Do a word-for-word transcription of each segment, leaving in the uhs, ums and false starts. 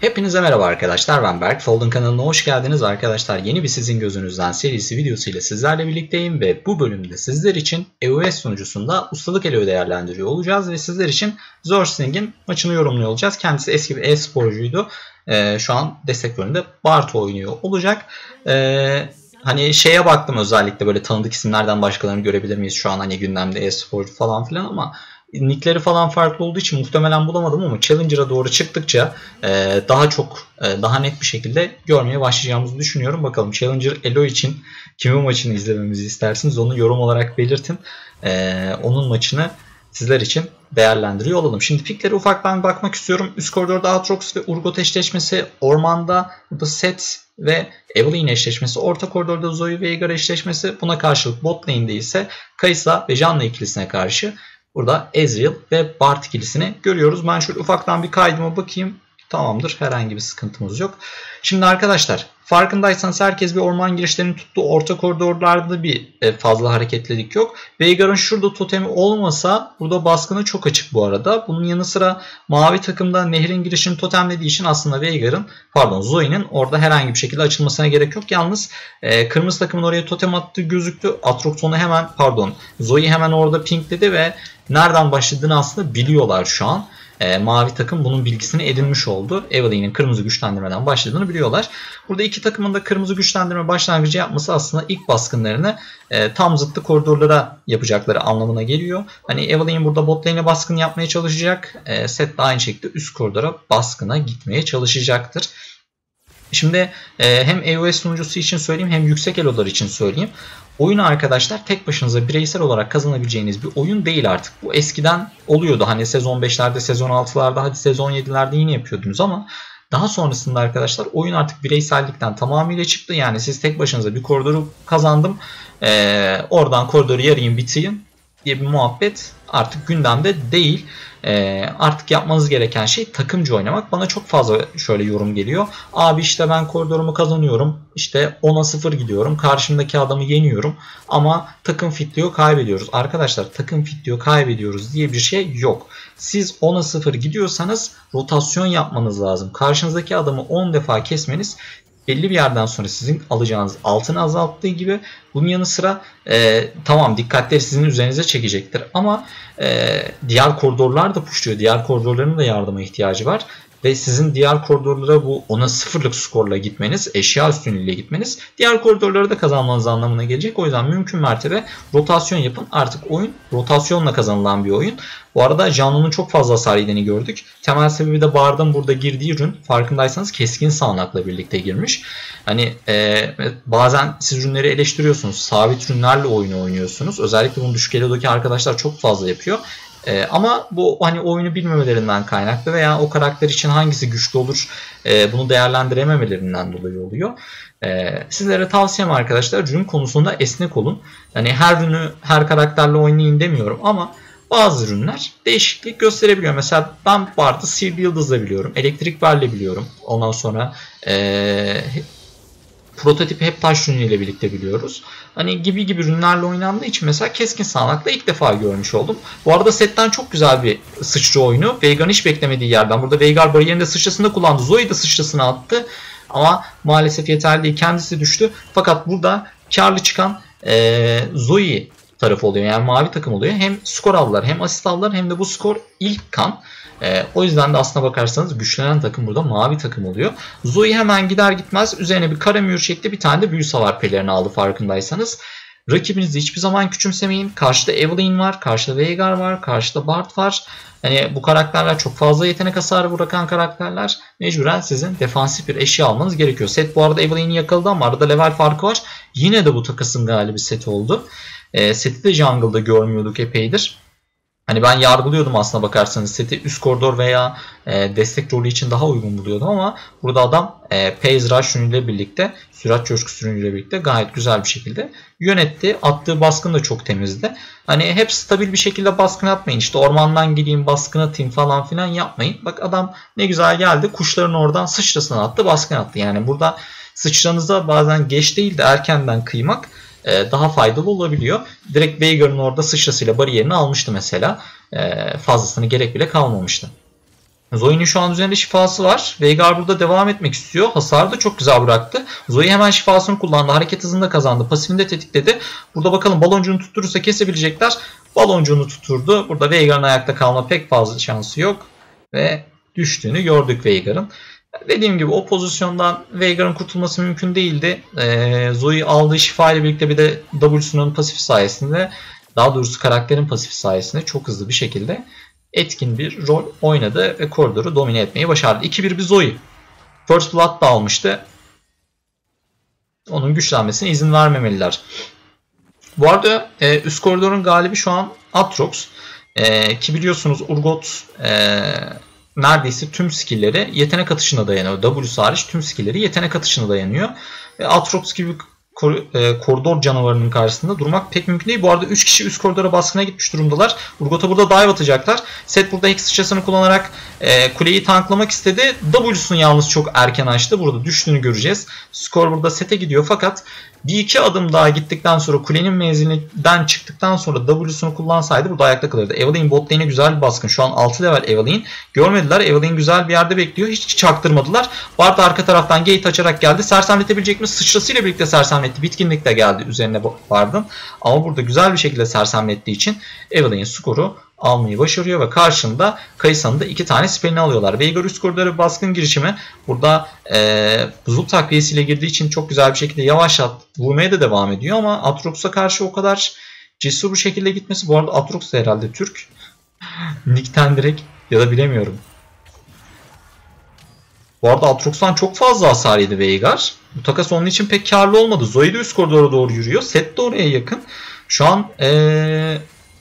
Hepinize merhaba arkadaşlar, ben Berk. Folding kanalına hoş geldiniz arkadaşlar. Yeni bir Sizin Gözünüzden serisi videosuyla sizlerle birlikteyim ve bu bölümde sizler için E O S sunucusunda ustalık elo değerlendiriyor olacağız ve sizler için Zersling'in maçını yorumluyor olacağız. Kendisi eski bir e-sporcuydu. Ee, şu an destek bölümünde Bart oynuyor olacak. Ee, hani şeye baktım, özellikle böyle tanıdık isimlerden başkalarını görebilir miyiz şu an hani gündemde e-sporcu falan filan, ama nickleri falan farklı olduğu için muhtemelen bulamadım, ama Challenger'a doğru çıktıkça e, daha çok e, daha net bir şekilde görmeye başlayacağımızı düşünüyorum. Bakalım Challenger Elo için kimin maçını izlememizi istersiniz, onu yorum olarak belirtin. E, onun maçını sizler için değerlendiriyor olalım. Şimdi piklere ufaktan bakmak istiyorum. Üst koridorda Aatrox ve Urgot eşleşmesi, ormanda burada Sett ve Evelynn eşleşmesi, orta koridorda Zoe ve Veigar eşleşmesi, buna karşılık bot lane'de ise Kai'Sa ve Janna ikilisine karşı burada Ezreal ve Bart ikilisini görüyoruz. Ben şöyle ufaktan bir kaydıma bakayım. Tamamdır. Herhangi bir sıkıntımız yok. Şimdi arkadaşlar, farkındaysanız herkes bir orman girişlerini tuttu. Orta koridorlarda bir fazla hareketlilik yok. Veigar'ın şurada totemi olmasa burada baskını çok açık bu arada. Bunun yanı sıra mavi takımda nehrin girişini totemlediği için aslında Veigar'ın pardon Zoe'nin orada herhangi bir şekilde açılmasına gerek yok. Yalnız e, kırmızı takımın oraya totem attığı gözüktü. Aatrox onu hemen pardon Zoe hemen orada pinkledi ve nereden başladığını aslında biliyorlar şu an. E, mavi takım bunun bilgisini edinmiş oldu. Evelynn'in kırmızı güçlendirmeden başladığını biliyorlar. Burada iki takımın da kırmızı güçlendirme başlangıcı yapması aslında ilk baskınlarını e, tam zıttı koridorlara yapacakları anlamına geliyor. Hani Evelynn'in burada bot lane'e baskın yapmaya çalışacak. E, Sett de aynı şekilde üst koridora baskına gitmeye çalışacaktır. Şimdi e, hem E O S sunucusu için söyleyeyim, hem yüksek elolar için söyleyeyim. Oyunu arkadaşlar tek başınıza bireysel olarak kazanabileceğiniz bir oyun değil artık. Bu eskiden oluyordu. Hani sezon beşlerde, sezon altılarda, hadi sezon yedilerde yine yapıyordunuz, ama daha sonrasında arkadaşlar oyun artık bireysellikten tamamıyla çıktı. Yani siz tek başınıza bir koridoru kazandım, ee, oradan koridoru yarayın bitireyim diye bir muhabbet artık gündemde değil. Ee, artık yapmanız gereken şey takımcı oynamak. Bana çok fazla şöyle yorum geliyor. Abi işte ben koridorumu kazanıyorum, İşte ona sıfır gidiyorum, karşımdaki adamı yeniyorum ama takım fitliyor, kaybediyoruz. Arkadaşlar, takım fitliyor, kaybediyoruz diye bir şey yok. Siz ona sıfır gidiyorsanız rotasyon yapmanız lazım. Karşınızdaki adamı on defa kesmeniz belli bir yerden sonra sizin alacağınız altını azalttığı gibi, bunun yanı sıra e, tamam dikkatleri sizin üzerinize çekecektir, ama e, diğer koridorlar da pushluyor. Diğer koridorların da yardıma ihtiyacı var. Ve sizin diğer koridorlara bu ona sıfırlık skorla gitmeniz, eşya üstünlüğüyle gitmeniz diğer koridorları da kazanmanız anlamına gelecek. O yüzden mümkün mertebe rotasyon yapın. Artık oyun rotasyonla kazanılan bir oyun. Bu arada Janna'nın çok fazla hasar yediğini gördük. Temel sebebi de Bard'ın burada girdiği ürün, farkındaysanız keskin sağanakla birlikte girmiş. Hani e, bazen siz ürünleri eleştiriyorsunuz. Sabit ürünlerle oyunu oynuyorsunuz. Özellikle bunu düşük elodaki arkadaşlar çok fazla yapıyor. Ee, ama bu hani oyunu bilmemelerinden kaynaklı veya o karakter için hangisi güçlü olur e, bunu değerlendirememelerinden dolayı oluyor. E, sizlere tavsiyem arkadaşlar, ürün konusunda esnek olun. Yani her ürünü her karakterle oynayın demiyorum, ama bazı ürünler değişiklik gösterebiliyor. Mesela ben Bard'ı Sivri Yıldız'la biliyorum, Elektrik Ber'le biliyorum. Ondan sonra e, prototipi hep taş ürünüyle birlikte biliyoruz. Hani gibi gibi ürünlerle oynandığı için mesela keskin sağanakla ilk defa görmüş oldum. Bu arada Sett'ten çok güzel bir sıçra oyunu. Veigar'ın hiç beklemediği yerden. Burada Veigar bariyerinde sıçrasını kullandı. Zoe de sıçrasını attı. Ama maalesef yeterli değil. Kendisi düştü. Fakat burada karlı çıkan ee, Zoe tarafı oluyor. Yani mavi takım oluyor. Hem skor aldılar, hem asist aldılar, hem de bu skor ilk kan. Ee, o yüzden de aslına bakarsanız güçlenen takım burada mavi takım oluyor. Zoe hemen gider gitmez üzerine bir kara mühür şekli bir tane de büyü savar pelerini aldı, farkındaysanız. Rakibinizi hiçbir zaman küçümsemeyin. Karşıda Evelynn var, karşıda Veigar var, karşıda Bart var. Hani bu karakterler çok fazla yetenek hasarı bırakan karakterler. Mecburen sizin defansif bir eşya almanız gerekiyor. Sett bu arada Evelynn'i yakaladı, ama arada level farkı var. Yine de bu takasın galibi Sett oldu. E, Sett'i de jungle'da görmüyorduk epeydir. Hani ben yargılıyordum aslına bakarsanız Sett'i üst koridor veya e, destek rolü için daha uygun buluyordum, ama burada adam e, Pace Rush ürünüyle birlikte, sürat coşkusu ürünüyle birlikte gayet güzel bir şekilde yönetti. Attığı baskın da çok temizdi. Hani hep stabil bir şekilde baskın atmayın. İşte ormandan gideyim baskın atayım falan filan yapmayın. Bak adam ne güzel geldi, kuşların oradan sıçrasını attı, baskın attı. Yani burada sıçranıza bazen geç değil de erkenden kıymak daha faydalı olabiliyor. Direkt Veigar'ın orada sıçrasıyla bariyerini almıştı mesela. Fazlasını gerek bile kalmamıştı. Zoe'nin şu an üzerinde şifası var. Veigar burada devam etmek istiyor. Hasarı da çok güzel bıraktı. Zoe hemen şifasını kullandı. Hareket hızını da kazandı. Pasifini de tetikledi. Burada bakalım baloncuğunu tutturursa kesebilecekler. Baloncuğunu tutturdu. Burada Veigar'ın ayakta kalma pek fazla şansı yok. Ve düştüğünü gördük Veigar'ın. Dediğim gibi o pozisyondan Veigar'ın kurtulması mümkün değildi. Ee, Zoe aldığı şifa ile birlikte bir de W'sunun pasif sayesinde, daha doğrusu karakterin pasif sayesinde çok hızlı bir şekilde etkin bir rol oynadı ve koridoru domine etmeyi başardı. iki bir bir Zoe. First Blood da almıştı. Onun güçlenmesine izin vermemeliler. Bu arada e, üst koridorun galibi şu an Aatrox. E, ki biliyorsunuz Urgot e, neredeyse tüm skill'leri yetenek atışına dayanıyor. W hariç tüm skill'leri yetenek atışına dayanıyor. Ve Aatrox gibi kor e, koridor canavarının karşısında durmak pek mümkün değil. Bu arada üç kişi üst koridora baskına gitmiş durumdalar. Urgot'a burada dive atacaklar. Set burada Hex sıçrasını kullanarak e, kuleyi tanklamak istedi. W'sunu yalnız çok erken açtı. Burada düştüğünü göreceğiz. Skor burada Set'e gidiyor fakat bir iki adım daha gittikten sonra, kulenin menzilinden çıktıktan sonra W'sunu kullansaydı burada ayakta kalırdı. Evelynn bot lane'e güzel bir baskın. Şu an altı level Evelynn. Görmediler. Evelynn güzel bir yerde bekliyor. Hiç çaktırmadılar. Bard arka taraftan gate açarak geldi. Sersemletebilecek mi? Sıçrasıyla birlikte sersemletti. Bitkinlik de geldi üzerine Bard'ın. Ama burada güzel bir şekilde sersemlettiği için Evelynn skoru almayı başarıyor ve karşında Kayısa'nın da iki tane spellini alıyorlar. Veigar üst koridora baskın girişimi burada e, buzul takviyesiyle girdiği için çok güzel bir şekilde yavaşlat vurmaya da devam ediyor ama Aatrox'a karşı o kadar cesur bir şekilde gitmesi, bu arada Aatrox da herhalde Türk. Nick'ten direkt ya da bilemiyorum. Bu arada Aatrox'tan çok fazla hasar yedi Veigar. Bu takas onun için pek karlı olmadı. Zoe de üst koridora doğru yürüyor. Set de oraya yakın. Şu an eee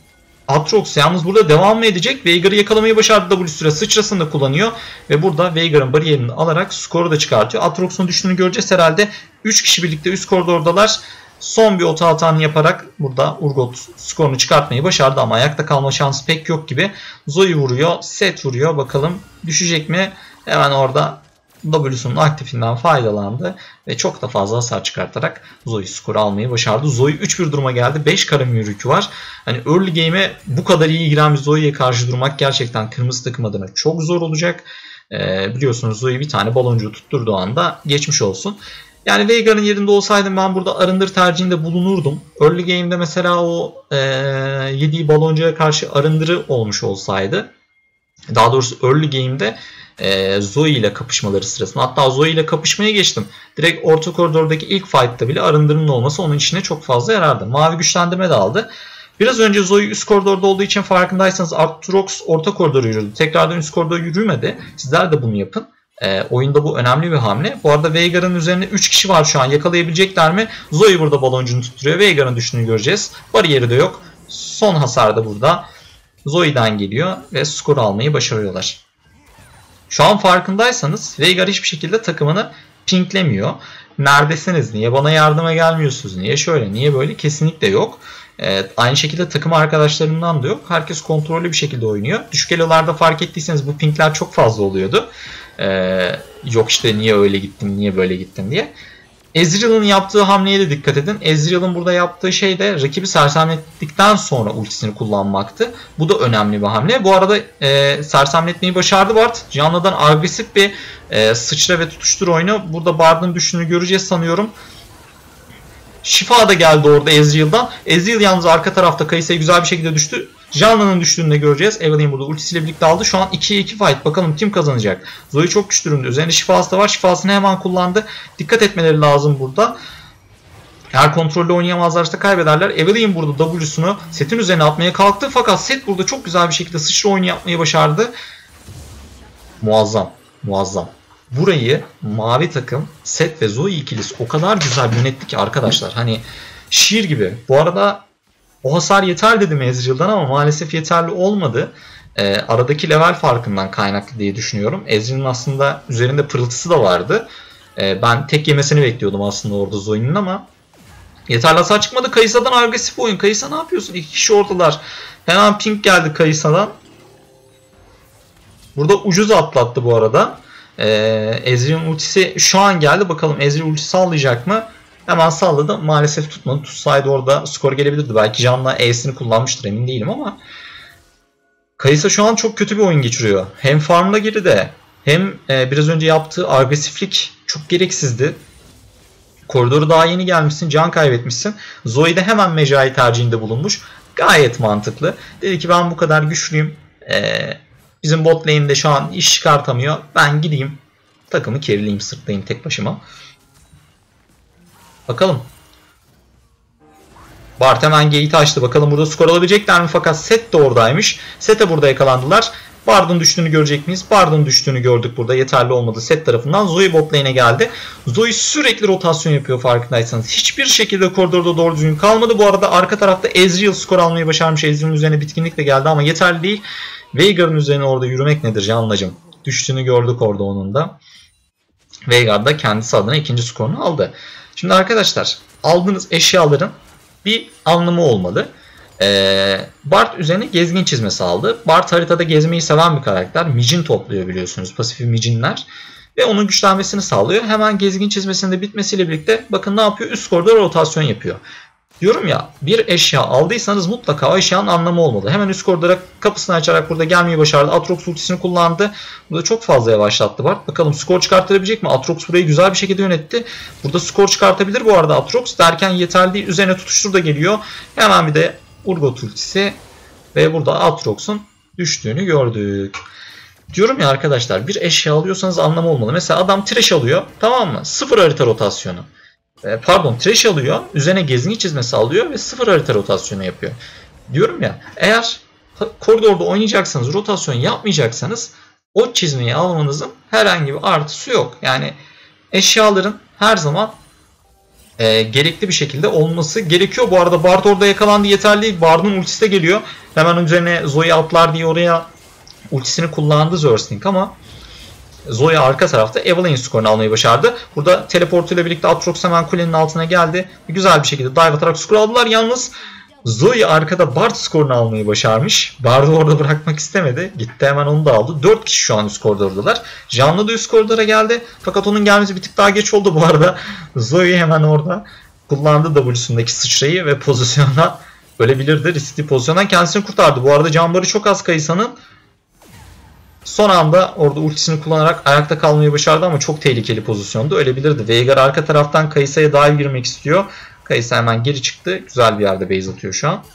Aatrox yalnız burada devam mı edecek? Veigar'ı yakalamayı başardı. W süre sıçrasını da kullanıyor. Ve burada Veigar'ın bariyerini alarak skoru da çıkartıyor. Aatrox'un düştüğünü göreceğiz herhalde. üç kişi birlikte üst koridordalar. Son bir ota hatanı yaparak burada Urgot skorunu çıkartmayı başardı ama ayakta kalma şansı pek yok gibi. Zoe vuruyor. Set vuruyor. Bakalım düşecek mi? Hemen orada W'sunun aktifinden faydalandı ve çok da fazla hasar çıkartarak Zoe skoru almayı başardı. Zoe üç bir duruma geldi. beş karamür yükü var. Hani early game'e bu kadar iyi giren bir Zoe'ye karşı durmak gerçekten kırmızı takım adına çok zor olacak. Ee, biliyorsunuz Zoe bir tane baloncuğu tutturduğu anda geçmiş olsun. Yani Veigar'ın yerinde olsaydım ben burada arındır tercihinde bulunurdum. Early game'de mesela o e, yediği baloncuya karşı arındırı olmuş olsaydı, daha doğrusu early game'de Ee, Zoe ile kapışmaları sırasında, hatta Zoe ile kapışmaya geçtim. Direkt orta koridordaki ilk fight'ta bile arındırının olması onun içine çok fazla yarardı. Mavi güçlendirme de aldı. Biraz önce Zoe üst koridorda olduğu için farkındaysanız Aatrox orta koridora yürüdü. Tekrardan üst koridora yürümedi. Sizler de bunu yapın. Ee, oyunda bu önemli bir hamle. Bu arada Veigar'ın üzerinde üç kişi var şu an. Yakalayabilecekler mi? Zoe burada baloncuğunu tutturuyor. Veigar'ın düştüğünü göreceğiz. Bariyeri de yok. Son hasar da burada Zoe'den geliyor ve skor almayı başarıyorlar. Şu an farkındaysanız Veigar hiçbir şekilde takımını pinklemiyor. Neredesiniz? Niye bana yardıma gelmiyorsunuz? Niye şöyle? Niye böyle? Kesinlikle yok. Ee, aynı şekilde takım arkadaşlarından da yok. Herkes kontrollü bir şekilde oynuyor. Düşük elolarda fark ettiyseniz bu pinkler çok fazla oluyordu. Ee, yok işte niye öyle gittin, niye böyle gittin diye. Ezreal'ın yaptığı hamleye de dikkat edin. Ezreal'ın burada yaptığı şey de rakibi sersemlettikten sonra ultisini kullanmaktı. Bu da önemli bir hamle. Bu arada e, sersemletmeyi başardı Bard. Canlı'dan agresif bir e, sıçra ve tutuştur oyunu. Burada Bard'ın düştüğünü göreceğiz sanıyorum. Şifa da geldi orada Ezreal'dan. Ezreal yalnız arka tarafta Kayısa'ya güzel bir şekilde düştü. Canlı'nın düştüğünü de göreceğiz. Evelynn burada ultisiyle birlikte aldı. Şu an ikiye iki fight. Bakalım kim kazanacak. Zoe çok güçlü durumda. Üzerinde şifası da var. Şifasını hemen kullandı. Dikkat etmeleri lazım burada. Eğer kontrollü oynayamazlarsa kaybederler. Evelynn burada W'sunu Set'in üzerine atmaya kalktı. Fakat Set burada çok güzel bir şekilde sıçra oyunu yapmayı başardı. Muazzam. Muazzam. Burayı mavi takım Set ve Zoe ikilisi o kadar güzel yönetti ki arkadaşlar. Hani şiir gibi. Bu arada o hasar yeter dedim Ezreal'dan ama maalesef yeterli olmadı. E, aradaki level farkından kaynaklı diye düşünüyorum. Ezreal'ın aslında üzerinde pırıltısı da vardı. E, ben tek yemesini bekliyordum aslında orada Zoe'nin ama yeterli hasar çıkmadı. Kayısa'dan agresif oyun. Kayısa ne yapıyorsun? İki kişi oradalar. Hemen pink geldi Kayısa'dan. Burada ucuz atlattı bu arada. E, Ezreal'ın ultisi şu an geldi. Bakalım Ezreal ultisi sallayacak mı? Hemen salladı. Maalesef tutmadı. Tutsaydı orada skor gelebilirdi. Belki Can'la E'sini kullanmıştır, emin değilim ama Kayısa şu an çok kötü bir oyun geçiriyor. Hem farmla geride hem e, biraz önce yaptığı agresiflik çok gereksizdi. Koridoru daha yeni gelmişsin, can kaybetmişsin. Zoe de hemen Mejai tercihinde bulunmuş. Gayet mantıklı. Dedi ki ben bu kadar güçlüyüm. Ee, bizim bot lane'de şu an iş çıkartamıyor. Ben gideyim takımı kerileyim, sırtlayayım tek başıma. Bakalım. Bart hemen gate'i açtı. Bakalım burada skor alabilecekler mi? Fakat Set de oradaymış. Set'e burada yakalandılar. Bard'ın düştüğünü görecek miyiz? Bard'ın düştüğünü gördük burada. Yeterli olmadı Set tarafından. Zoe bot lane'e geldi. Zoe sürekli rotasyon yapıyor farkındaysanız. Hiçbir şekilde koridorda doğru düzgün kalmadı. Bu arada arka tarafta Ezreal skor almayı başarmış. Ezreal'ın üzerine bitkinlik de geldi ama yeterli değil. Veigar'ın üzerine orada yürümek nedir Canlacığım? Düştüğünü gördük orada onun da. Veigar da kendisi adına ikinci skorunu aldı. Şimdi arkadaşlar aldığınız eşyaların bir anlamı olmalı. Ee, Bart üzerine gezgin çizmesi aldı. Bart haritada gezmeyi seven bir karakter. Micin topluyor biliyorsunuz. Pasifi micinler. Ve onun güçlenmesini sağlıyor. Hemen gezgin çizmesinin de bitmesiyle birlikte bakın ne yapıyor? Üst koridora rotasyon yapıyor. Diyorum ya bir eşya aldıysanız mutlaka o eşyanın anlamı olmalı. Hemen üst koridora kapısını açarak burada gelmeyi başardı. Atrox ultisini kullandı. Burada çok fazla yavaşlattı Bart. Bakalım skor çıkartabilecek mi? Atrox burayı güzel bir şekilde yönetti. Burada skor çıkartabilir bu arada Atrox. Derken yeterli değil. Üzerine tutuştur da geliyor. Hemen bir de Urgot ultisi. Ve burada Atrox'un düştüğünü gördük. Diyorum ya arkadaşlar bir eşya alıyorsanız anlamı olmalı. Mesela adam trash alıyor. Tamam mı? Sıfır harita rotasyonu. Pardon trash alıyor. Üzerine gezgin çizmesi alıyor ve sıfır harita rotasyonu yapıyor. Diyorum ya eğer koridorda oynayacaksanız rotasyon yapmayacaksanız o çizmeyi almanızın herhangi bir artısı yok. Yani eşyaların her zaman e, gerekli bir şekilde olması gerekiyor. Bu arada Bard orada yakalandı yeterli değil. Bard'ın ultisi de geliyor. Hemen üzerine Zoe atlar diye oraya ultisini kullandı Zerstling ama Zoe arka tarafta Evelynn skorunu almayı başardı. Burada teleportuyla birlikte Atrox hemen kulenin altına geldi. Güzel bir şekilde dive atarak skor aldılar. Yalnız Zoe arkada Bard skorunu almayı başarmış. Bard'ı orada bırakmak istemedi. Gitti hemen onu da aldı. dört kişi şu an üst koridordalar. Janna da üst koridora geldi. Fakat onun gelmesi bir tık daha geç oldu bu arada. Zoe hemen orada kullandı W'sundaki sıçrayı ve pozisyona ölebilirdi. Riskli pozisyondan kendisini kurtardı. Bu arada canbarı çok az Kayısa'nın. Son anda orada ultisini kullanarak ayakta kalmayı başardı ama çok tehlikeli pozisyonda ölebilirdi. Veigar arka taraftan Kayısa'ya dive girmek istiyor. Kayısa hemen geri çıktı. Güzel bir yerde base atıyor şu an.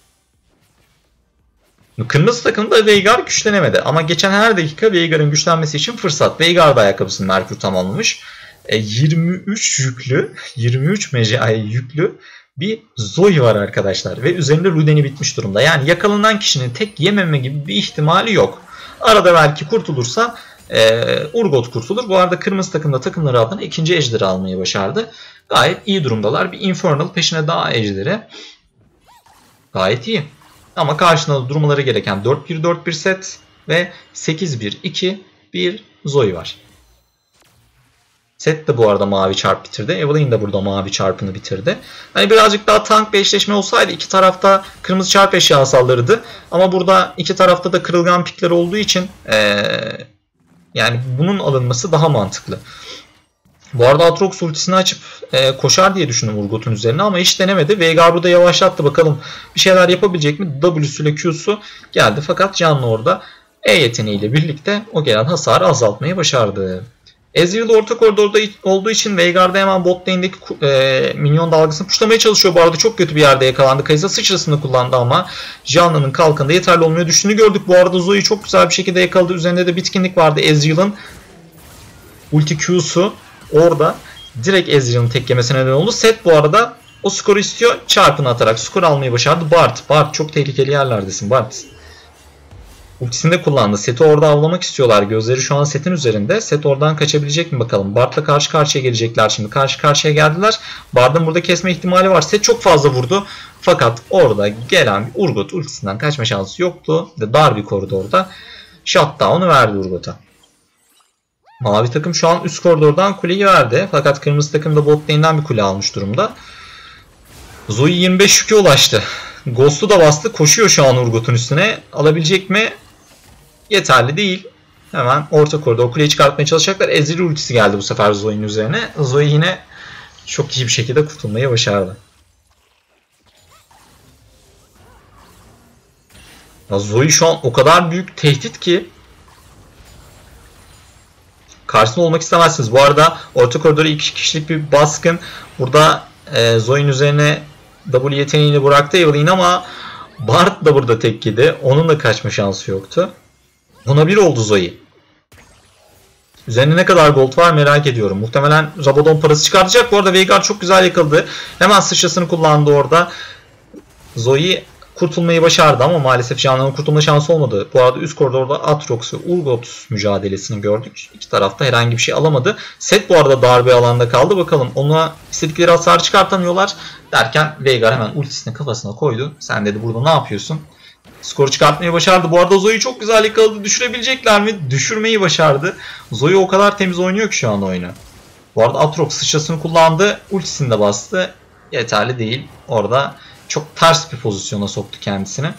Kırmızı takımda Veigar güçlenemedi. Ama geçen her dakika Veigar'ın güçlenmesi için fırsat. Veigar da ayakkabısını Merkür tamamlamış. E, yirmi üç yüklü, yirmi üç mecai yüklü bir Zoe var arkadaşlar. Ve üzerinde Ruden'i bitmiş durumda. Yani yakalanan kişinin tek yememe gibi bir ihtimali yok. Arada belki kurtulursa e, Urgot kurtulur. Bu arada kırmızı takımda takımları adına ikinci ejderi almayı başardı. Gayet iyi durumdalar. Bir Infernal peşine daha ejderi. Gayet iyi. Ama karşında durmaları gereken dört bir dört bir set ve sekiz bir iki bir Zoe var. Set de bu arada mavi çarp bitirdi. Evelynn de burada mavi çarpını bitirdi. Hani birazcık daha tank bir eşleşme olsaydı iki tarafta kırmızı çarp eşyası alırdı. Ama burada iki tarafta da kırılgan pikler olduğu için ee, yani bunun alınması daha mantıklı. Bu arada Atrox ultisini açıp e, koşar diye düşündüm Urgot'un üzerine ama hiç denemedi. Veigar burada yavaşlattı. Bakalım bir şeyler yapabilecek mi? W'suyla Q'su geldi fakat canlı orada E yeteneğiyle birlikte o gelen hasarı azaltmayı başardı. Ezreal orta koridorda olduğu için Veigar'da hemen bot lane'deki e, minyon dalgasını puşlamaya çalışıyor. Bu arada çok kötü bir yerde yakalandı. Kayısa sıçrasını kullandı ama Janna'nın kalkanında yeterli olmuyor. Düştüğünü gördük. Bu arada Zoe'yi çok güzel bir şekilde yakaladı. Üzerinde de bitkinlik vardı. Ezreal'ın ulti Q'su orada direkt Ezreal'ın tek yemesine neden oldu. Set bu arada o skoru istiyor. Çarpını atarak skor almayı başardı. Bart. Bart çok tehlikeli yerlerdesin Bart. Ultisini de kullandı. Set'i orada avlamak istiyorlar. Gözleri şu an Set'in üzerinde. Set oradan kaçabilecek mi bakalım. Bart'la karşı karşıya gelecekler şimdi. Karşı karşıya geldiler. Bart'ın burada kesme ihtimali var. Set çok fazla vurdu. Fakat orada gelen bir Urgot ultisinden kaçma şansı yoktu. Ve dar bir koridorda shutdown'u verdi Urgot'a. Mavi takım şu an üst koridordan kuleyi verdi. Fakat kırmızı takım da bot lane'den bir kule almış durumda. Zoe yirmi beş yük'e ulaştı. Ghost'u da bastı. Koşuyor şu an Urgot'un üstüne. Alabilecek mi? Yeterli değil. Hemen orta koridor kuleyi çıkartmaya çalışacaklar. Ezreal ultisi geldi bu sefer Zoe'nin üzerine. Zoe yine çok iyi bir şekilde kurtulmayı başardı. Ya Zoe şu an o kadar büyük tehdit ki karşısında olmak istemezsiniz. Bu arada orta koridora iki kişilik bir baskın. Burada e, Zoe'nin üzerine W yeteneğini bıraktı Evelynn ama Bard da burada tek yedi. Onun da kaçma şansı yoktu. Ona bir oldu Zoe. Üzerinde ne kadar gold var merak ediyorum. Muhtemelen Rabadon parası çıkartacak. Bu arada Veigar çok güzel yakaladı. Hemen sıçrasını kullandı orada. Zoe kurtulmayı başardı ama maalesef Canan'ın kurtulma şansı olmadı. Bu arada üst koridorda Aatrox ve Urgot mücadelesini gördük. İki tarafta herhangi bir şey alamadı. Set bu arada darbe alanda kaldı. Bakalım ona istedikleri hasar çıkartamıyorlar. Derken Veigar hemen ultisini kafasına koydu. Sen dedi burada ne yapıyorsun? Skoru çıkartmayı başardı. Bu arada Zoe'yi çok güzel yakaladı. Düşürebilecekler mi? Düşürmeyi başardı. Zoe o kadar temiz oynuyor ki şu an oyunu. Bu arada Aatrox sıçrasını kullandı. Ultisini de bastı. Yeterli değil. Orada çok ters bir pozisyona soktu kendisini.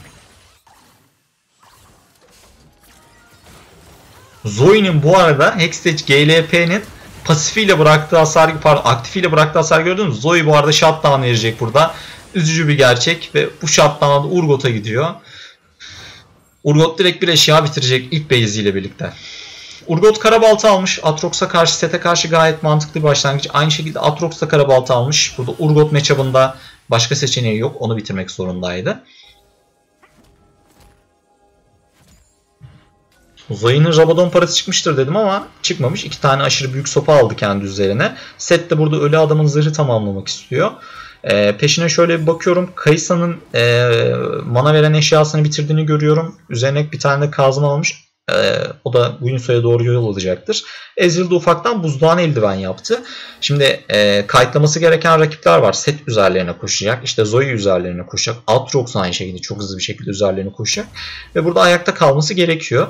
Zoe'nin bu arada Hextech G L P'nin pasifiyle bıraktığı hasar, pardon aktifiyle bıraktığı hasar gördünüz mü? Zoe bu arada shutdown verecek burada. Üzücü bir gerçek ve bu shutdown'da Urgot'a gidiyor. Urgot direkt bir eşya bitirecek ilk base ile birlikte. Urgot karabalta almış. Aatrox'a karşı, sete karşı gayet mantıklı bir başlangıç. Aynı şekilde Aatrox da karabalta almış. Burada Urgot matchup'ında başka seçeneği yok. Onu bitirmek zorundaydı. Zoe'nin Rabadon parası çıkmıştır dedim ama çıkmamış. İki tane aşırı büyük sopa aldı kendi üzerine. Set de burada ölü adamın zırhı tamamlamak istiyor. Ee, peşine şöyle bir bakıyorum. Kayısa'nın e, mana veren eşyasını bitirdiğini görüyorum. Üzerine bir tane de kazma almış. Ee, o da Guinsoo'ya doğru yol alacaktır. Ezreal de ufaktan buzdağın eldiven yaptı. Şimdi e, kayıtlaması gereken rakipler var. Set üzerlerine koşacak. İşte Zoe üzerlerine koşacak. Aatrox aynı şekilde çok hızlı bir şekilde üzerlerine koşacak. Ve burada ayakta kalması gerekiyor.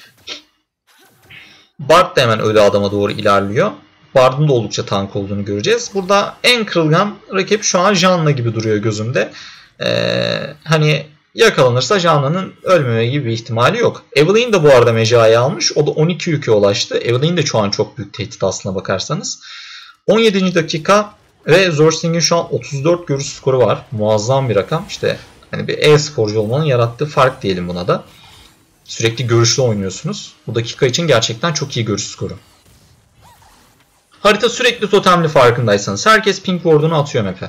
Bard da hemen ölü adama doğru ilerliyor. Bard'ın da oldukça tank olduğunu göreceğiz. Burada en kırılgan rakip şu an Janna gibi duruyor gözümde. Ee, hani yakalanırsa Janna'nın ölmeme gibi bir ihtimali yok. Evelynn de bu arada mecayı almış. O da on iki yük'e ulaştı. Evelynn de şu an çok büyük tehdit aslına bakarsanız. on yedinci dakika ve Zergling'in şu an otuz dört görüş skoru var. Muazzam bir rakam. İşte hani bir e-sporcu olmanın yarattığı fark diyelim buna da. Sürekli görüşlü oynuyorsunuz. Bu dakika için gerçekten çok iyi görüş skoru. Harita sürekli totemli farkındaysanız. Herkes pink ward'unu atıyor map'e.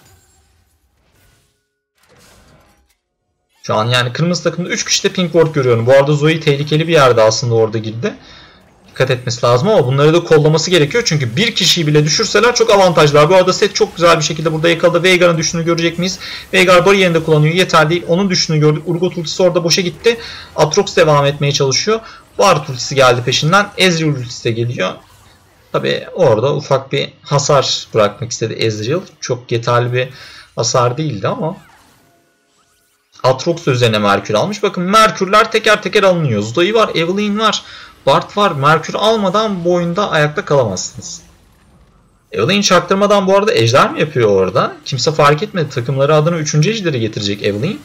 Şu an yani kırmızı takımda üç kişi de pink ward görüyorum. Bu arada Zoe tehlikeli bir yerde aslında orada girdi. Dikkat etmesi lazım ama bunları da kollaması gerekiyor. Çünkü bir kişiyi bile düşürseler çok avantajlar. Bu arada set çok güzel bir şekilde burada yakaladı. Veigar'ın düştüğünü görecek miyiz? Veigar bariyerinde kullanıyor. Yeter değil. Onun düştüğünü gördük. Urgot ultisi orada boşa gitti. Aatrox devam etmeye çalışıyor. Bard ultisi geldi peşinden. Ezreal ultisi de geliyor. Tabi orada ufak bir hasar bırakmak istedi Ezreal. Çok yeterli bir hasar değildi ama. Aatrox da üzerine Merkür almış. Bakın Merkürler teker teker alınıyor. Zoe var, Evelynn var, Bard var. Merkür almadan bu oyunda ayakta kalamazsınız. Evelynn çaktırmadan bu arada ejder mi yapıyor orada? Kimse fark etmedi. Takımları adına üçüncü ejderi getirecek Evelynn.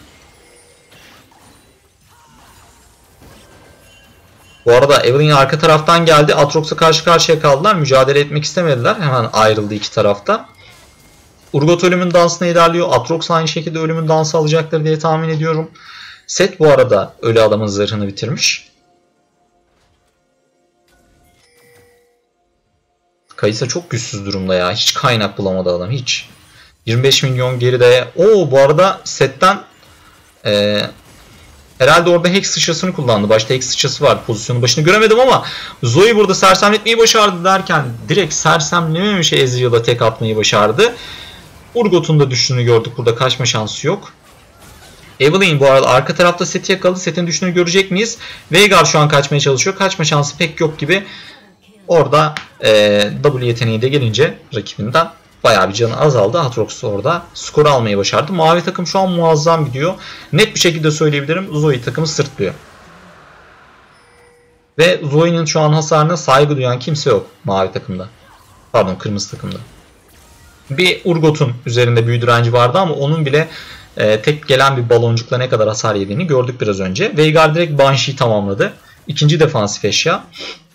Bu arada Evelynn arka taraftan geldi. Aatrox'a karşı karşıya kaldılar. Mücadele etmek istemediler. Hemen ayrıldı iki tarafta. Urgot ölümün dansına ilerliyor. Aatrox aynı şekilde ölümün dansı alacaktır diye tahmin ediyorum. Set bu arada ölü adamın zırhını bitirmiş. Kayısa çok güçsüz durumda ya. Hiç kaynak bulamadı adam. Hiç. yirmi beş milyon geride. Oo bu arada setten ee, herhalde orada Hex sıçrasını kullandı. Başta Hex sıçrası vardı. Pozisyonun başını göremedim ama Zoe burada sersemletmeyi başardı derken direkt sersemlememiş Ezreal'a tek atmayı başardı. Urgot'un da düştüğünü gördük. Burada kaçma şansı yok. Evelynn bu arada arka tarafta seti yakaladı. Setin düştüğünü görecek miyiz? Veigar şu an kaçmaya çalışıyor. Kaçma şansı pek yok gibi. Orada e, W yeteneği de gelince rakibinden bayağı bir canı azaldı. Aatrox orada skoru almayı başardı. Mavi takım şu an muazzam gidiyor. Net bir şekilde söyleyebilirim. Zoe takımı sırtlıyor. Ve Zoe'nin şu an hasarına saygı duyan kimse yok mavi takımda. Pardon kırmızı takımda. Bir Urgot'un üzerinde büyü direnci vardı ama onun bile e, tek gelen bir baloncukla ne kadar hasar yediğini gördük biraz önce. Veigar direkt Banshee'yi tamamladı. İkinci defansif eşya.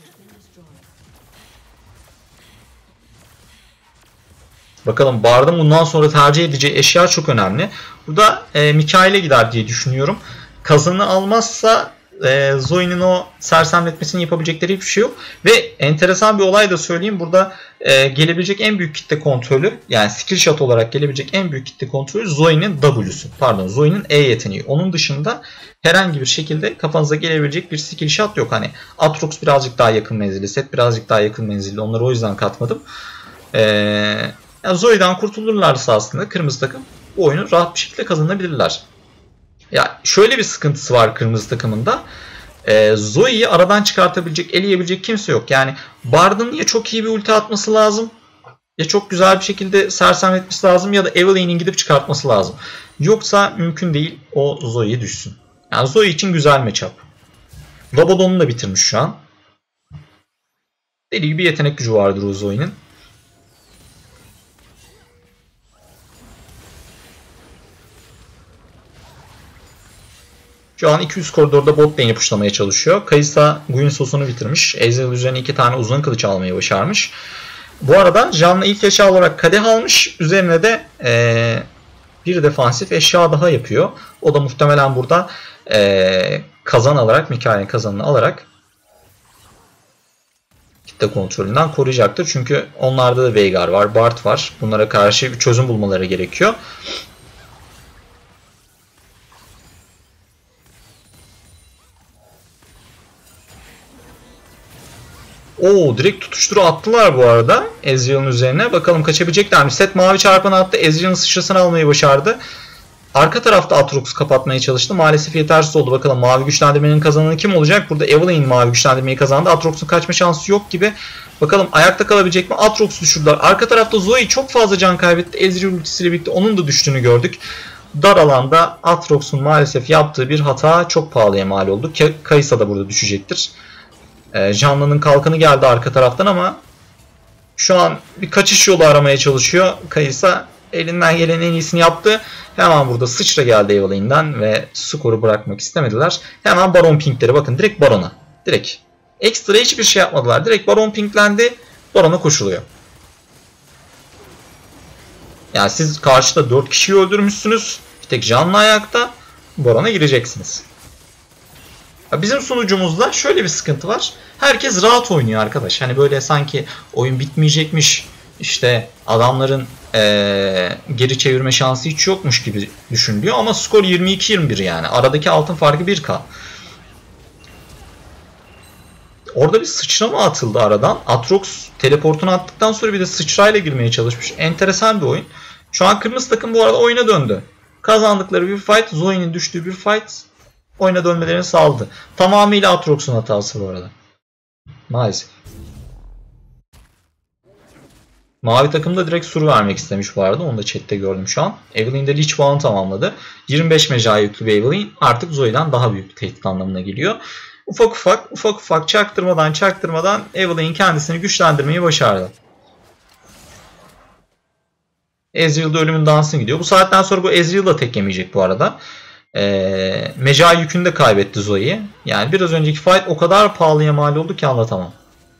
Bakalım Bard'ın bundan sonra tercih edeceği eşya çok önemli. Burada e, Mikael'e gider diye düşünüyorum. kazanı almazsa e, Zoe'nin o sersemletmesini yapabilecekleri hiçbir şey yok. Ve enteresan bir olay da söyleyeyim. Burada e, gelebilecek en büyük kitle kontrolü, yani skill shot olarak gelebilecek en büyük kitle kontrolü Zoe'nin W'su. Pardon, Zoe'nin E yeteneği. Onun dışında herhangi bir şekilde kafanıza gelebilecek bir skill shot yok. Hani Aatrox birazcık daha yakın menzilli, Set birazcık daha yakın menzilli. Onları o yüzden katmadım. Ee, yani Zoe'den kurtulurlarsa aslında kırmızı takım bu oyunu rahat bir şekilde kazanabilirler. Ya şöyle bir sıkıntısı var kırmızı takımında. Ee, Zoe'yi aradan çıkartabilecek, eleyebilecek kimse yok. Yani Bard'ın ya çok iyi bir ulti atması lazım, ya çok güzel bir şekilde sersemletmesi lazım, ya da Evelyn'in gidip çıkartması lazım. Yoksa mümkün değil o Zoe'ye düşsün. Yani Zoe için güzel matchup. Rabadon'u da bitirmiş şu an. Deli gibi yetenek gücü vardır o Zoe'nin. Şu an iki yüz koridorda bot lane'i puşlamaya çalışıyor. Kayısa Guinsos'unu bitirmiş. Ezreal üzerine iki tane uzun kılıç almayı başarmış. Bu arada Jan'la ilk eşya olarak kadeh almış. Üzerine de ee, bir defansif eşya daha yapıyor. O da muhtemelen burada ee, kazan alarak, Mikael'in kazanını alarak kitle kontrolünden koruyacaktır. Çünkü onlarda da Veigar var, Bard var. Bunlara karşı bir çözüm bulmaları gerekiyor. Oo, direkt tutuşturu attılar bu arada Ezreal'ın üzerine. Bakalım kaçabilecekler mi? Set mavi çarpanı attı. Ezreal'ın sıçrasını almayı başardı. Arka tarafta Aatrox'u kapatmaya çalıştı. Maalesef yetersiz oldu. Bakalım mavi güçlendirmenin kazananı kim olacak? Burada Evelyn mavi güçlendirmeyi kazandı. Aatrox'un kaçma şansı yok gibi. Bakalım ayakta kalabilecek mi? Aatrox'u düşürdüler. Arka tarafta Zoe çok fazla can kaybetti. Ezreal ultisiyle birlikte onun da düştüğünü gördük. Dar alanda Aatrox'un maalesef yaptığı bir hata çok pahalıya mal oldu. Kayısa da burada düşecektir. Jan'la'nın kalkanı geldi arka taraftan ama şu an bir kaçış yolu aramaya çalışıyor. Kayısa elinden gelen en iyisini yaptı. Hemen burada sıçra geldi Evelyn'den ve skoru bırakmak istemediler. Hemen Baron pinkleri, bakın direkt Baron'a. Direkt. Ekstra hiçbir şey yapmadılar. Direkt Baron pinklendi. Baron'a koşuluyor. Yani siz karşıda dört kişiyi öldürmüşsünüz. Bir tek Jan'la ayakta. Baron'a gireceksiniz. Bizim sunucumuzda şöyle bir sıkıntı var. Herkes rahat oynuyor arkadaş. Hani böyle sanki oyun bitmeyecekmiş, işte adamların ee, geri çevirme şansı hiç yokmuş gibi düşünülüyor. Ama skor yirmi iki yirmi bir yani. Aradaki altın farkı bir K. Orada bir sıçrama atıldı aradan. Aatrox teleportunu attıktan sonra bir de sıçrayla girmeye çalışmış. Enteresan bir oyun. Şu an kırmızı takım bu arada oyuna döndü. Kazandıkları bir fight, Zoe'nin düştüğü bir fight oyuna dönmelerini sağladı. Tamamıyla Aatrox'un hatası bu arada. Maalesef. Mavi takım da direkt sur vermek istemiş bu arada. Onu da chatte gördüm şu an. Evelyn de Lich Ball'unu tamamladı. yirmi beş meca yüklü bir Evelyn artık Zoe'den daha büyük bir tehdit anlamına geliyor. Ufak ufak ufak ufak çaktırmadan çaktırmadan Evelyn kendisini güçlendirmeyi başardı. Ezreal'da ölümün dansına gidiyor. Bu saatten sonra bu Ezreal da tek yemeyecek bu arada. Ee, meca yükünü de kaybetti Zoe'yi. Yani biraz önceki fight o kadar pahalıya mal oldu ki anlatamam.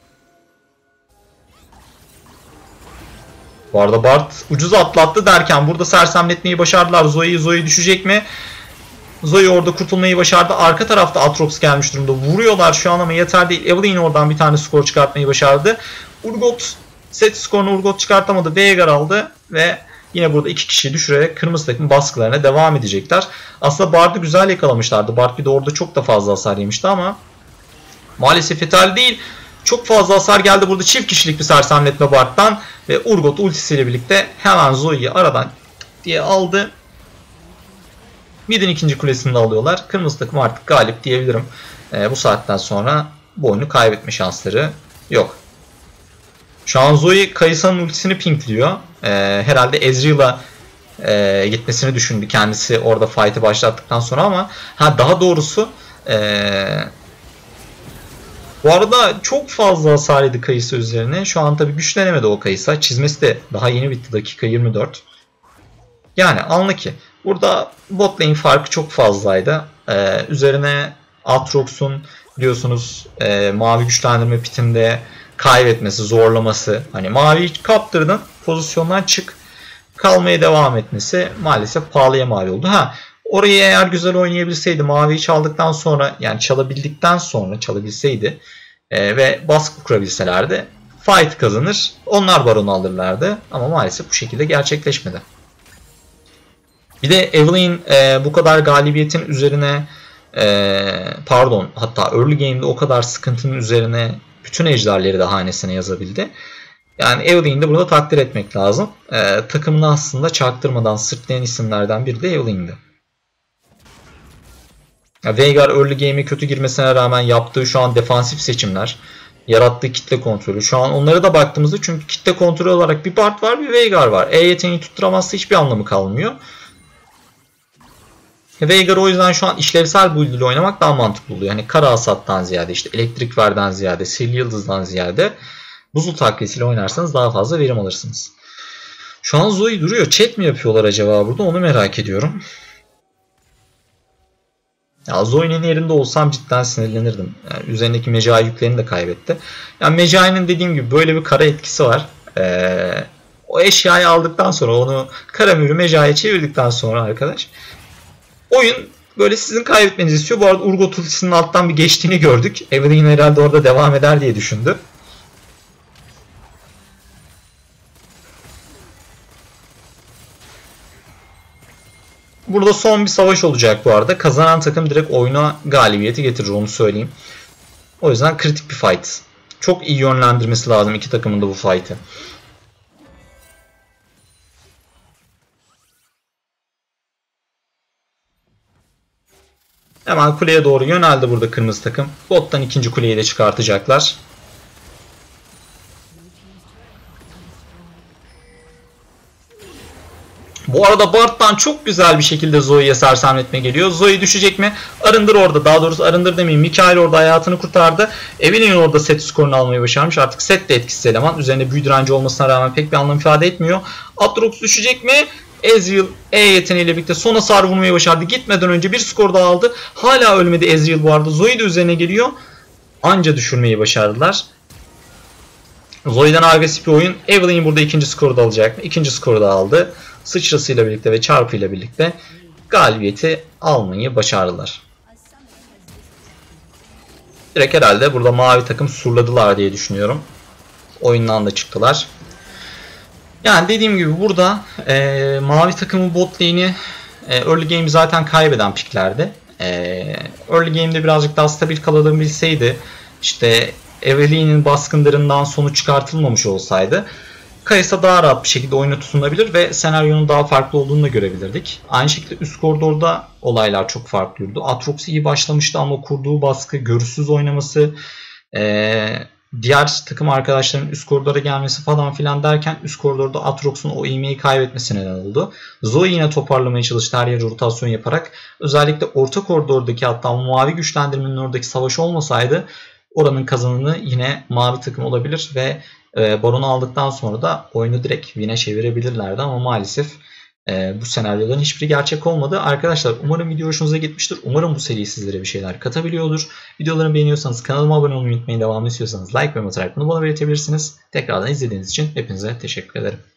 Bu arada Bard ucuz atlattı derken burada sersemletmeyi başardılar Zoe'yi. Zoe düşecek mi? Zoe orada kurtulmayı başardı. Arka tarafta Aatrox gelmiş durumda. Vuruyorlar şu an ama yeter değil. Evelyn oradan bir tane skor çıkartmayı başardı. Urgot set skorunu Urgot çıkartamadı. Veigar aldı ve yine burada iki kişiyi düşürerek kırmızı takım baskılarına devam edecekler. Aslında Bard'ı güzel yakalamışlardı. Bard bir de orada çok da fazla hasar yemişti ama maalesef yeterli değil. Çok fazla hasar geldi burada. Çift kişilik bir sersemletme Bard'dan ve Urgot ultisiyle birlikte hemen Zoe'yi aradan diye aldı. Mid'in ikinci kulesini de alıyorlar. Kırmızı takım artık galip diyebilirim. E, bu saatten sonra bu oyunu kaybetme şansları yok. Şu an Zoe Kayısa'nın ultisini pinkliyor. E, herhalde Ezreal'a e, gitmesini düşündü kendisi orada fight'ı başlattıktan sonra ama ha daha doğrusu e, bu arada çok fazla hasar yedi Kayısa üzerine. Şu an tabi güçlenemedi o Kayısa. Çizmesi de daha yeni bitti. Dakika yirmi dört. Yani anla ki burada bot lane farkı çok fazlaydı. Ee, üzerine Aatrox'un biliyorsunuz e, mavi güçlendirme pitinde kaybetmesi, zorlaması. Hani maviyi kaptırdın, pozisyondan çık, kalmaya devam etmesi maalesef pahalıya mal oldu. Ha, Orayı eğer güzel oynayabilseydi, maviyi çaldıktan sonra, yani çalabildikten sonra çalabilseydi e, ve baskı kurabilselerdi fight kazanır. Onlar baronu alırlardı. Ama maalesef bu şekilde gerçekleşmedi. Bir de Evelynn e, bu kadar galibiyetin üzerine e, pardon hatta early game'de o kadar sıkıntının üzerine bütün ejderleri de hanesine yazabildi. Yani Evelynn'i de burada takdir etmek lazım. E, takımını aslında çaktırmadan sırtlayan isimlerden biri de Evelynn'di. Veigar early game'e kötü girmesine rağmen yaptığı şu an defansif seçimler, yarattığı kitle kontrolü. Şu an onlara da baktığımızda, çünkü kitle kontrolü olarak bir Bard var, bir Veigar var. E yeteneği tutturamazsa hiçbir anlamı kalmıyor. Veigar o yüzden şu an işlevsel build ile oynamak daha mantıklı oluyor. Yani kara hasattan ziyade, işte elektrik verden ziyade, sihirli yıldızdan ziyade buzul takviyesiyle oynarsanız daha fazla verim alırsınız. Şu an Zoe duruyor. Chat mi yapıyorlar acaba burada? Onu merak ediyorum. Ya Zoe'nin yerinde olsam cidden sinirlenirdim. Yani üzerindeki mecai yüklerini de kaybetti. Yani mecai'nin dediğim gibi böyle bir kara etkisi var. Ee, o eşyayı aldıktan sonra, onu kara mührü mecai'ye çevirdikten sonra arkadaş, oyun böyle sizin kaybetmenizi istiyor. Bu arada Urgot ultisinin alttan bir geçtiğini gördük. Evelynn herhalde orada devam eder diye düşündü. Burada son bir savaş olacak bu arada. Kazanan takım direkt oyuna galibiyeti getirir, onu söyleyeyim. O yüzden kritik bir fight. Çok iyi yönlendirmesi lazım iki takımın da bu fight'ı. Hemen kuleye doğru yöneldi burada kırmızı takım. Bottan ikinci kuleyi de çıkartacaklar. Bu arada Bard'dan çok güzel bir şekilde Zoe'ye sersemletme geliyor. Zoe düşecek mi? Arındır orada. Daha doğrusu Arındır demeyeyim. Mikael orada hayatını kurtardı. Evelynn orada set skorunu almayı başarmış. Artık set de etkisiz eleman. Üzerinde büyü direnci olmasına rağmen pek bir anlam ifade etmiyor. Aatrox düşecek mi? Ezreal E yeteneğiyle birlikte son hasar vurmayı başardı. Gitmeden önce bir skor daha aldı. Hala ölmedi Ezreal bu arada. Zoe de üzerine geliyor. Anca düşürmeyi başardılar. Zoe'den agresif bir oyun. Evelynn burada ikinci skoru da alacak mı? İkinci skoru da aldı. Sıçrasıyla birlikte ve çarpıyla birlikte galibiyeti almayı başardılar. Direkt herhalde burada mavi takım surladılar diye düşünüyorum. Oyundan da çıktılar. Yani dediğim gibi burada e, mavi takımın bot lane'i e, early game'i zaten kaybeden piklerdi. E, early game'de birazcık daha stabil kalabilseydi, işte Evelynn'in baskınlarından sonuç çıkartılmamış olsaydı, Kayısa daha rahat bir şekilde oyuna tutunabilir ve senaryonun daha farklı olduğunu da görebilirdik. Aynı şekilde üst koridorda olaylar çok farklıydı. Aatrox iyi başlamıştı ama kurduğu baskı, görüşsüz oynaması, ee, diğer takım arkadaşlarının üst koridora gelmesi falan filan derken üst koridorda Aatrox'un o ivmeyi kaybetmesi neden oldu. Zoe yine toparlamaya çalıştı her yere rotasyon yaparak. Özellikle orta koridordaki, hatta mavi güçlendirmenin oradaki savaş olmasaydı oranın kazananı yine mavi takım olabilir ve e, Baron'u aldıktan sonra da oyunu direkt win'e çevirebilirlerdi ama maalesef e, bu senaryoların hiçbiri gerçek olmadı. Arkadaşlar umarım video hoşunuza gitmiştir. Umarım bu seri sizlere bir şeyler katabiliyordur. Videolarımı beğeniyorsanız kanalıma abone olmayı unutmayın. Devamını istiyorsanız like ve atarak bunu bana belirtebilirsiniz. Tekrardan izlediğiniz için hepinize teşekkür ederim.